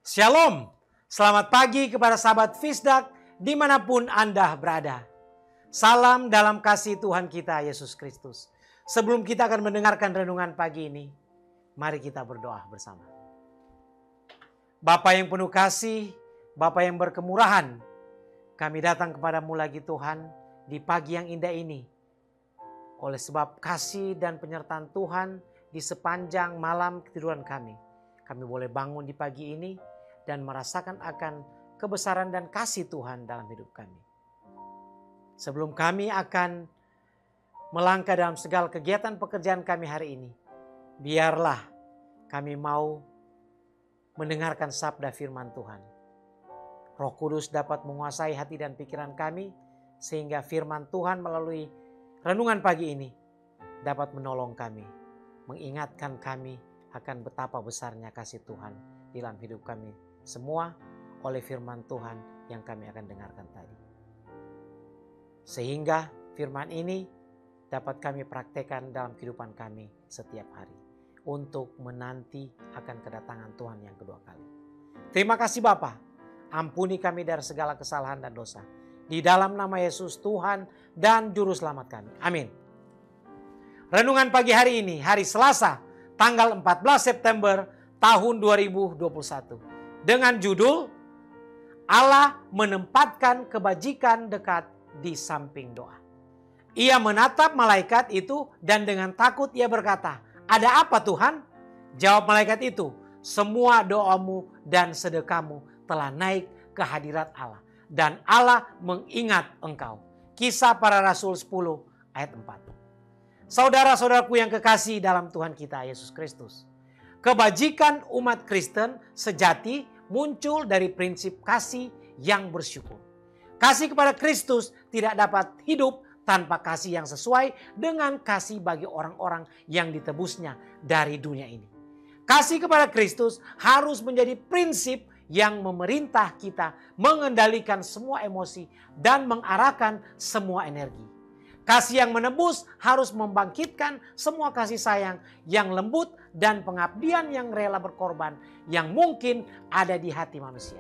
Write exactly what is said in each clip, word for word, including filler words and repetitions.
Shalom, selamat pagi kepada sahabat Fisdak dimanapun Anda berada. Salam dalam kasih Tuhan kita Yesus Kristus. Sebelum kita akan mendengarkan renungan pagi ini, mari kita berdoa bersama. Bapa yang penuh kasih, Bapa yang berkemurahan, kami datang kepadamu lagi Tuhan di pagi yang indah ini. Oleh sebab kasih dan penyertaan Tuhan di sepanjang malam ketiduran kami, kami boleh bangun di pagi ini dan merasakan akan kebesaran dan kasih Tuhan dalam hidup kami. Sebelum kami akan melangkah dalam segala kegiatan pekerjaan kami hari ini, biarlah kami mau mendengarkan sabda firman Tuhan. Roh Kudus dapat menguasai hati dan pikiran kami, sehingga firman Tuhan melalui renungan pagi ini dapat menolong kami, mengingatkan kami akan betapa besarnya kasih Tuhan dalam hidup kami semua oleh firman Tuhan yang kami akan dengarkan tadi. Sehingga firman ini dapat kami praktekkan dalam kehidupan kami setiap hari untuk menanti akan kedatangan Tuhan yang kedua kali. Terima kasih Bapa, ampuni kami dari segala kesalahan dan dosa. Di dalam nama Yesus Tuhan dan Juru Selamat kami. Amin. Renungan pagi hari ini, hari Selasa, tanggal empat belas September tahun dua ribu dua puluh satu. Dengan judul, Allah menempatkan kebajikan dekat di samping doa. Ia menatap malaikat itu dan dengan takut ia berkata, "Ada apa Tuhan?" Jawab malaikat itu, "Semua doamu dan sedekahmu telah naik ke hadirat Allah. Dan Allah mengingat engkau." Kisah Para Rasul sepuluh ayat empat. Saudara-saudaraku yang kekasih dalam Tuhan kita Yesus Kristus. Kebajikan umat Kristen sejati muncul dari prinsip kasih yang bersyukur. Kasih kepada Kristus tidak dapat hidup tanpa kasih yang sesuai dengan kasih bagi orang-orang yang ditebusnya dari dunia ini. Kasih kepada Kristus harus menjadi prinsip yang memerintah kita mengendalikan semua emosi dan mengarahkan semua energi. Kasih yang menebus harus membangkitkan semua kasih sayang yang lembut dan pengabdian yang rela berkorban yang mungkin ada di hati manusia.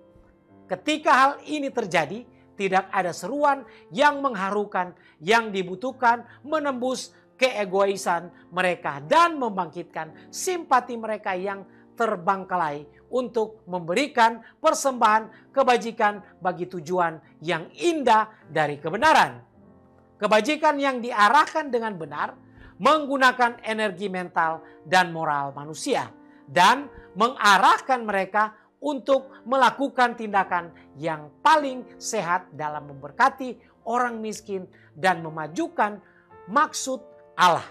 Ketika hal ini terjadi, tidak ada seruan yang mengharukan yang dibutuhkan menembus keegoisan mereka dan membangkitkan simpati mereka yang terbengkalai untuk memberikan persembahan kebajikan bagi tujuan yang indah dari kebenaran. Kebajikan yang diarahkan dengan benar menggunakan energi mental dan moral manusia dan mengarahkan mereka untuk melakukan tindakan yang paling sehat dalam memberkati orang miskin dan memajukan maksud Allah.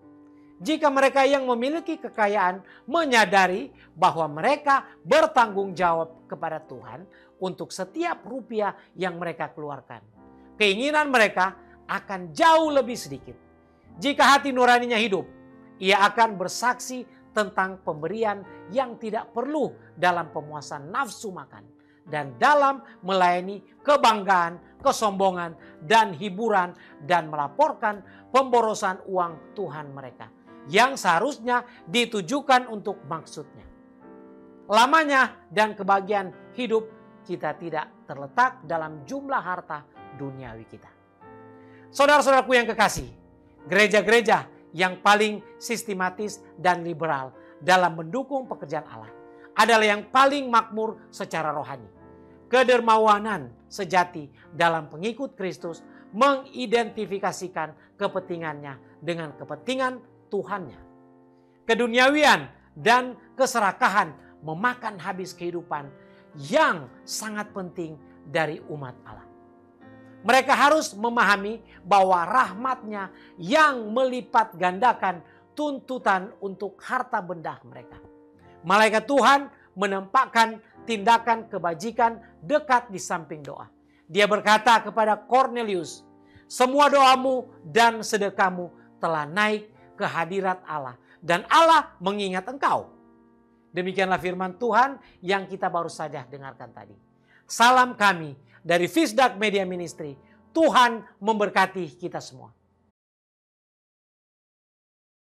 Jika mereka yang memiliki kekayaan menyadari bahwa mereka bertanggung jawab kepada Tuhan untuk setiap rupiah yang mereka keluarkan, keinginan mereka akan jauh lebih sedikit. Jika hati nuraninya hidup, ia akan bersaksi tentang pemberian yang tidak perlu dalam pemuasan nafsu makan dan dalam melayani kebanggaan, kesombongan, dan hiburan dan melaporkan pemborosan uang Tuhan mereka yang seharusnya ditujukan untuk maksudnya. Lamanya dan kebahagiaan hidup kita tidak terletak dalam jumlah harta duniawi kita. Saudara-saudaraku yang kekasih, gereja-gereja yang paling sistematis dan liberal dalam mendukung pekerjaan Allah adalah yang paling makmur secara rohani. Kedermawanan sejati dalam pengikut Kristus mengidentifikasikan kepentingannya dengan kepentingan Tuhannya. Keduniawian dan keserakahan memakan habis kehidupan yang sangat penting dari umat Allah. Mereka harus memahami bahwa rahmat-Nya yang melipat gandakan tuntutan untuk harta benda mereka. Malaikat Tuhan menempatkan tindakan kebajikan dekat di samping doa. Dia berkata kepada Cornelius, "Semua doamu dan sedekahmu telah naik ke hadirat Allah dan Allah mengingat engkau." Demikianlah firman Tuhan yang kita baru saja dengarkan tadi. Salam kami dari Fisdak Media Ministry. Tuhan memberkati kita semua.